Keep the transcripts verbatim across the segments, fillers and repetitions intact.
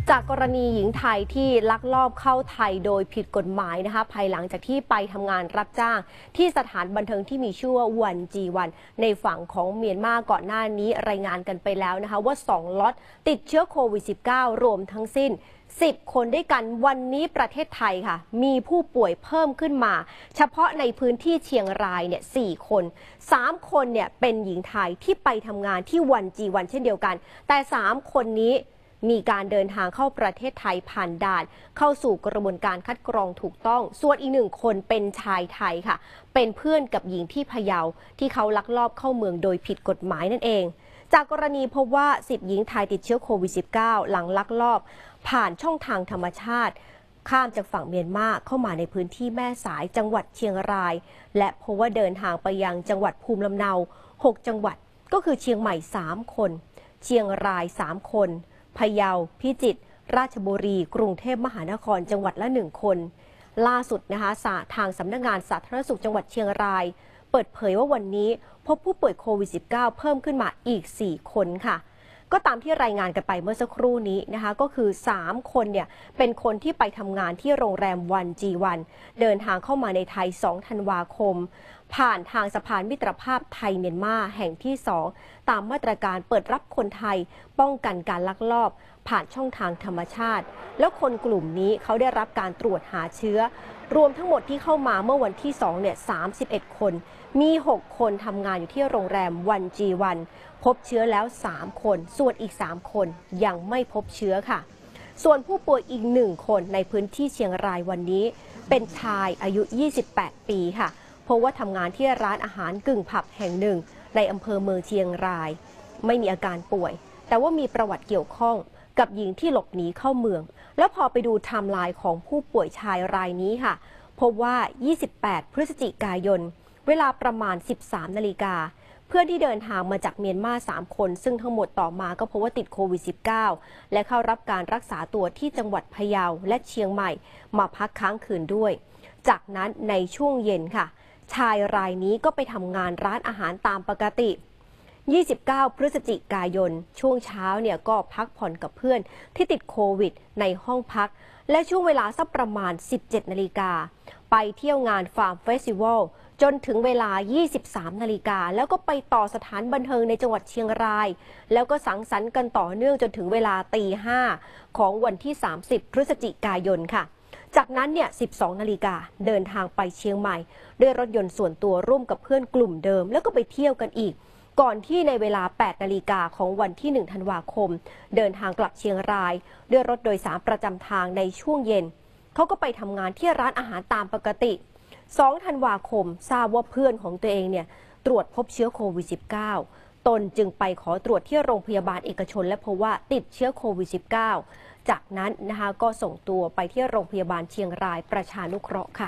จากกรณีหญิงไทยที่ลักลอบเข้าไทยโดยผิดกฎหมายนะคะภายหลังจากที่ไปทำงานรับจ้างที่สถานบันเทิงที่มีชื่อว่าวันจีวันในฝั่งของเมียนมาก่อนหน้านี้รายงานกันไปแล้วนะคะว่าสองล็อตติดเชื้อโควิด สิบเก้า รวมทั้งสิ้นสิบคนด้วยกันวันนี้ประเทศไทยค่ะมีผู้ป่วยเพิ่มขึ้นมาเฉพาะในพื้นที่เชียงรายเนี่ยสี่คนสามคนเนี่ยเป็นหญิงไทยที่ไปทำงานที่วันจีวันเช่นเดียวกันแต่สามคนนี้มีการเดินทางเข้าประเทศไทยผ่านด่านเข้าสู่กระบวนการคัดกรองถูกต้องส่วนอีกหนึ่งคนเป็นชายไทยค่ะเป็นเพื่อนกับหญิงที่พะเยาที่เขาลักลอบเข้าเมืองโดยผิดกฎหมายนั่นเองจากกรณีพบว่าสิบหญิงไทยติดเชื้อโควิด สิบเก้า หลังลักลอบผ่านช่องทางธรรมชาติข้ามจากฝั่งเมียนมาเข้ามาในพื้นที่แม่สายจังหวัดเชียงรายและพบว่าเดินทางไปยังจังหวัดภูมิลำเนาหกจังหวัดก็คือเชียงใหม่สามคนเชียงรายสามคนพะเยาพิจิตรราชบุรีกรุงเทพมหานครจังหวัดละหนึ่งคนล่าสุดนะคะทางสำนักงานสาธารณสุขจังหวัดเชียงรายเปิดเผยว่าวันนี้พบผู้ป่วยโควิด สิบเก้า เพิ่มขึ้นมาอีกสี่คนค่ะก็ตามที่รายงานกันไปเมื่อสักครู่นี้นะคะก็คือสามคนเนี่ยเป็นคนที่ไปทำงานที่โรงแรมวันจีวันเดินทางเข้ามาในไทยสองธันวาคมผ่านทางสะพานมิตรภาพไทยเมียนมาแห่งที่สองตามมาตรการเปิดรับคนไทยป้องกันการลักลอบผ่านช่องทางธรรมชาติแล้วคนกลุ่มนี้เขาได้รับการตรวจหาเชื้อรวมทั้งหมดที่เข้ามาเมื่อวันที่สองเนี่ยสามสิบเอ็ดคนมีหกคนทำงานอยู่ที่โรงแรมวันจีวันพบเชื้อแล้วสามคนส่วนอีกสามคนยังไม่พบเชื้อค่ะส่วนผู้ป่วยอีกหนึ่งคนในพื้นที่เชียงรายวันนี้เป็นชายอายุยี่สิบแปดปีค่ะเพราะว่าทำงานที่ร้านอาหารกึ่งผับแห่งหนึ่งในอำเภอเมืองเชียงรายไม่มีอาการป่วยแต่ว่ามีประวัติเกี่ยวข้องกับหญิงที่หลบหนีเข้าเมืองแล้วพอไปดูไทม์ไลน์ของผู้ป่วยชายรายนี้ค่ะพบว่ายี่สิบแปดพฤศจิกายนเวลาประมาณสิบสามนาฬิกาเพื่อนที่เดินทางมาจากเมียนมาสามคนซึ่งทั้งหมดต่อมาก็พบว่าติดโควิด สิบเก้า และเข้ารับการรักษาตัวที่จังหวัดพะเยาและเชียงใหม่มาพักค้างคืนด้วยจากนั้นในช่วงเย็นค่ะชายรายนี้ก็ไปทำงานร้านอาหารตามปกติยี่สิบเก้าพฤศจิกายนช่วงเช้าเนี่ยก็พักผ่อนกับเพื่อนที่ติดโควิดในห้องพักและช่วงเวลาสักประมาณสิบเจ็ดนาฬิกาไปเที่ยวงานฟาร์มเฟสติวัลจนถึงเวลายี่สิบสามนาฬิกาแล้วก็ไปต่อสถานบันเทิงในจังหวัดเชียงรายแล้วก็สังสรรค์กันต่อเนื่องจนถึงเวลาตีห้าของวันที่สามสิบพฤศจิกายนค่ะจากนั้นเนี่ยสิบสองนาฬิกาเดินทางไปเชียงใหม่ด้วยรถยนต์ส่วนตัวร่วมกับเพื่อนกลุ่มเดิมแล้วก็ไปเที่ยวกันอีกก่อนที่ในเวลาแปดนาฬิกาของวันที่หนึ่งธันวาคมเดินทางกลับเชียงรายด้วยรถโดยสารประจำทางในช่วงเย็นเขาก็ไปทำงานที่ร้านอาหารตามปกติสองธันวาคมทราบว่าเพื่อนของตัวเองเนี่ยตรวจพบเชื้อโควิด สิบเก้า ตนจึงไปขอตรวจที่โรงพยาบาลเอกชนและพบว่าติดเชื้อโควิด สิบเก้า จากนั้นนะคะก็ส่งตัวไปที่โรงพยาบาลเชียงรายประชานุเคราะห์ค่ะ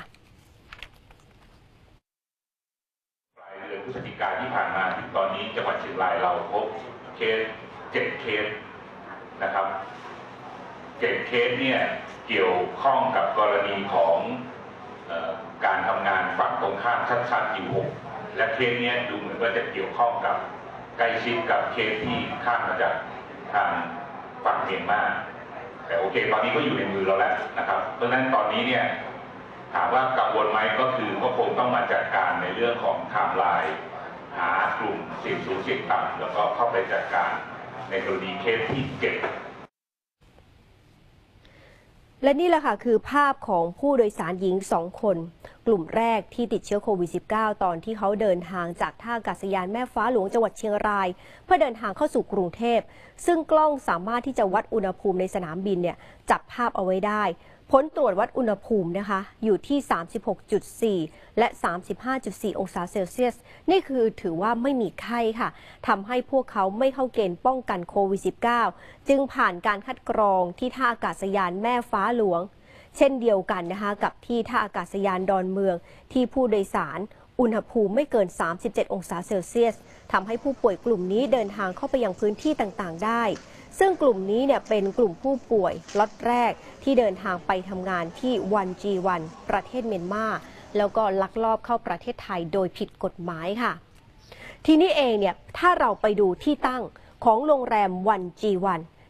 ปลายเดือนพฤศจิกายนที่ผ่านมาถึงตอนนี้จังหวัดเชียงรายเราพบเคสเจ็ดเคสนะครับเจ็ดเคสเนี่ยเกี่ยวข้องกับกรณีของเอ่อการทำงานฝั่งตรงข้ามชัดๆอยู่หกและเคสนี้ดูเหมือนว่าจะเกี่ยวข้องกับใกล้ชิดกับเคสที่ข้ามมาจากทางฝั่งเมียนมาแต่โอเคตอนนี้ก็อยู่ในมือเราแล้วนะครับเพราะฉะนั้นตอนนี้เนี่ยถามว่ากังวลไหมก็คือก็คงต้องมาจัดการในเรื่องของไทม์ไลน์หากลุ่มเสี่ยงสูงเสี่ยงต่ำแล้วก็เข้าไปจัดการในกรณีเคสที่เจ็ดและนี่แหละค่ะคือภาพของผู้โดยสารหญิงสองคนกลุ่มแรกที่ติดเชื้อโควิด สิบเก้า ตอนที่เขาเดินทางจากท่าอากาศยานแม่ฟ้าหลวงจังหวัดเชียงรายเพื่อเดินทางเข้าสู่กรุงเทพซึ่งกล้องสามารถที่จะวัดอุณหภูมิในสนามบินเนี่ยจับภาพเอาไว้ได้ผลตรวจวัดอุณหภูมินะคะอยู่ที่ สามสิบหกจุดสี่ และ สามสิบห้าจุดสี่ องศาเซลเซียสนี่คือถือว่าไม่มีไข้ค่ะทำให้พวกเขาไม่เข้าเกณฑ์ป้องกันโควิด สิบเก้า จึงผ่านการคัดกรองที่ท่าอากาศยานแม่ฟ้าหลวงเช่นเดียวกันนะคะกับที่ท่าอากาศยานดอนเมืองที่ผู้โดยสารอุณหภูมิไม่เกิน สามสิบเจ็ด องศาเซลเซียสทำให้ผู้ป่วยกลุ่มนี้เดินทางเข้าไปยังพื้นที่ต่างๆได้ซึ่งกลุ่มนี้เนี่ยเป็นกลุ่มผู้ป่วยล็อตแรกที่เดินทางไปทำงานที่วันจีวันประเทศเมียนมาแล้วก็ลักลอบเข้าประเทศไทยโดยผิดกฎหมายค่ะทีนี้เองเนี่ยถ้าเราไปดูที่ตั้งของโรงแรมวันจีวัน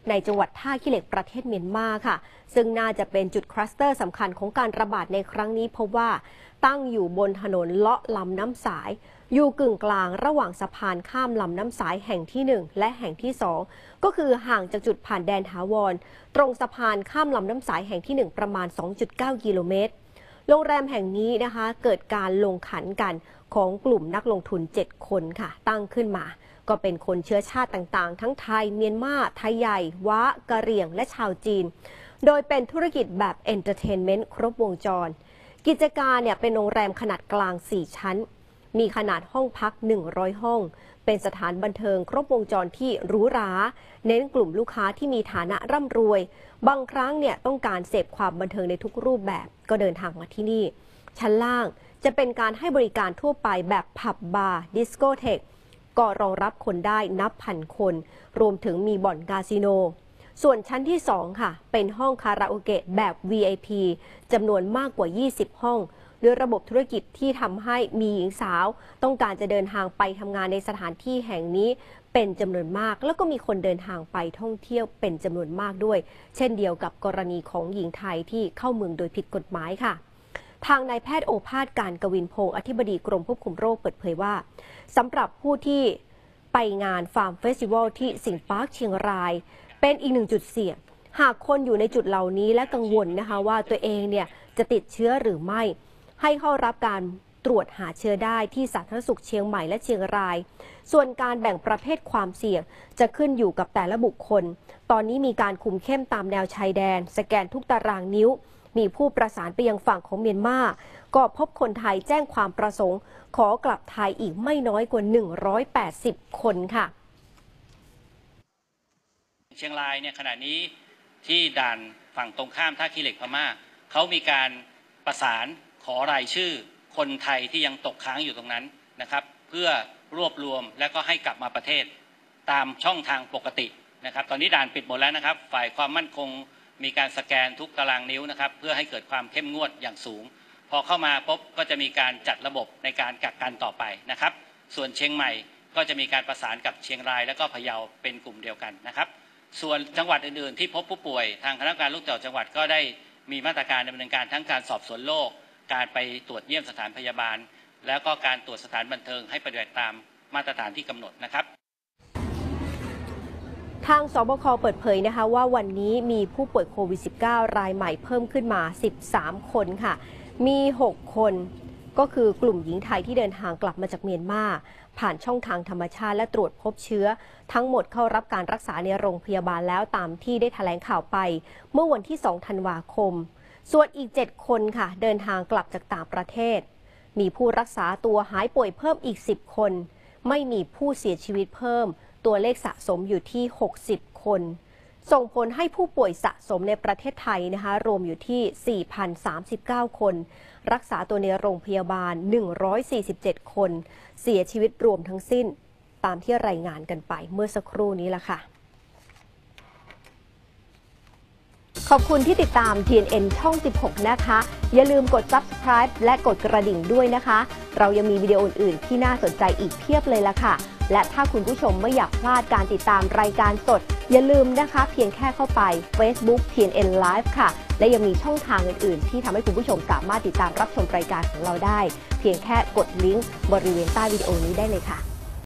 ในจังหวัดท่าขี้เหล็กประเทศเมียนมาค่ะซึ่งน่าจะเป็นจุดคลัสเตอร์สำคัญของการระบาดในครั้งนี้เพราะว่าตั้งอยู่บนถนนเลาะลำน้ำสายอยู่กึ่งกลางระหว่างสะพานข้ามลำน้ำสายแห่งที่หนึ่งและแห่งที่สองก็คือห่างจากจุดผ่านแดนถาวรตรงสะพานข้ามลำน้ำสายแห่งที่หนึ่งประมาณ สองจุดเก้า กิโลเมตรโรงแรมแห่งนี้นะคะเกิดการลงขันกันของกลุ่มนักลงทุนเจ็ดคนค่ะตั้งขึ้นมาก็เป็นคนเชื้อชาติต่างๆทั้งไทยเมียนมาไทยใหญ่ว้ากะเหรี่ยงและชาวจีนโดยเป็นธุรกิจแบบเอนเตอร์เทนเมนต์ครบวงจรกิจการเนี่ยเป็นโรงแรมขนาดกลางสี่ชั้นมีขนาดห้องพักหนึ่งร้อยห้องเป็นสถานบันเทิงครบวงจรที่หรูหราเน้นกลุ่มลูกค้าที่มีฐานะร่ำรวยบางครั้งเนี่ยต้องการเสพความบันเทิงในทุกรูปแบบก็เดินทางมาที่นี่ชั้นล่างจะเป็นการให้บริการทั่วไปแบบผับบาร์ดิสโกเทคก็รองรับคนได้นับพันคนรวมถึงมีบ่อนคาสิโนส่วนชั้นที่สองค่ะเป็นห้องคาราโอเกะแบบ วี ไอ พี จำนวนมากกว่ายี่สิบห้องด้วยระบบธุรกิจที่ทำให้มีหญิงสาวต้องการจะเดินทางไปทำงานในสถานที่แห่งนี้เป็นจำนวนมากแล้วก็มีคนเดินทางไปท่องเที่ยวเป็นจำนวนมากด้วยเช่นเดียวกับกรณีของหญิงไทยที่เข้าเมืองโดยผิดกฎหมายค่ะทางนายแพทย์โอภาสการกวินพงศ์อธิบดีกรมควบคุมโรคเปิดเผยว่าสำหรับผู้ที่ไปงานฟาร์มเฟสติวัลที่สิงห์ปาร์คเชียงรายเป็นอีกหนึ่งจุดเสี่ยงหากคนอยู่ในจุดเหล่านี้และกังวลนะคะว่าตัวเองเนี่ยจะติดเชื้อหรือไม่ให้เข้ารับการตรวจหาเชื้อได้ที่สาธารณสุขเชียงใหม่และเชียงรายส่วนการแบ่งประเภทความเสี่ยงจะขึ้นอยู่กับแต่ละบุคคลตอนนี้มีการคุมเข้มตามแนวชายแดนสแกนทุกตารางนิ้วมีผู้ประสานไปยังฝั่งของเมียนมาก็พบคนไทยแจ้งความประสงค์ขอกลับไทยอีกไม่น้อยกว่าหนึ่งร้อยแปดสิบคนค่ะเชียงรายเนี่ยขณะนี้ที่ด่านฝั่งตรงข้ามท่าขี้เหล็กพม่าเขามีการประสานขอรายชื่อคนไทยที่ยังตกค้างอยู่ตรงนั้นนะครับเพื่อรวบรวมและก็ให้กลับมาประเทศตามช่องทางปกตินะครับตอนนี้ด่านปิดหมดแล้วนะครับฝ่ายความมั่นคงมีการสแกนทุกตารางนิ้วนะครับเพื่อให้เกิดความเข้มงวดอย่างสูงพอเข้ามาปุ๊บก็จะมีการจัดระบบในการกักกันต่อไปนะครับส่วนเชียงใหม่ก็จะมีการประสานกับเชียงรายและก็พะเยาเป็นกลุ่มเดียวกันนะครับส่วนจังหวัดอื่นๆที่พบผู้ป่วยทางคณะกรรมการโรคติดต่อจังหวัดก็ได้มีมาตรการดำเนินการทั้งการสอบสวนโรคการไปตรวจเยี่ยมสถานพยาบาลแล้วก็การตรวจสถานบันเทิงให้ปฏิบัติตามมาตรฐานที่กำหนดนะครับทางสบคเปิดเผยนะคะว่าวันนี้มีผู้ป่วยโควิด สิบเก้า รายใหม่เพิ่มขึ้นมาสิบสามคนค่ะมีหกคนก็คือกลุ่มหญิงไทยที่เดินทางกลับมาจากเมียนมาผ่านช่องทางธรรมชาติและตรวจพบเชื้อทั้งหมดเข้ารับการรักษาในโรงพยาบาลแล้วตามที่ได้แถลงข่าวไปเมื่อวันที่สองธันวาคมส่วนอีกเจ็ดคนค่ะเดินทางกลับจากต่างประเทศมีผู้รักษาตัวหายป่วยเพิ่มอีกสิบคนไม่มีผู้เสียชีวิตเพิ่มตัวเลขสะสมอยู่ที่หกสิบคนส่งผลให้ผู้ป่วยสะสมในประเทศไทยนะคะรวมอยู่ที่ สี่พันสามสิบเก้า คนรักษาตัวในโรงพยาบาลหนึ่งร้อยสี่สิบเจ็ดคนเสียชีวิตรวมทั้งสิ้นตามที่รายงานกันไปเมื่อสักครู่นี้ล่ะค่ะขอบคุณที่ติดตาม ที เอ็น เอ็น ช่อง สิบหก นะคะอย่าลืมกด ซับสไครบ์ และกดกระดิ่งด้วยนะคะเรายังมีวิดีโออื่นๆที่น่าสนใจอีกเพียบเลยล่ะค่ะและถ้าคุณผู้ชมไม่อยากพลาดการติดตามรายการสดอย่าลืมนะคะเพียงแค่เข้าไป Facebook ที เอ็น เอ็น Live ค่ะและยังมีช่องทางอื่นๆที่ทำให้คุณผู้ชมสามารถติดตามรับชมรายการของเราได้เพียงแค่กดลิงก์บริเวณใต้วิดีโอนี้ได้เลยค่ะ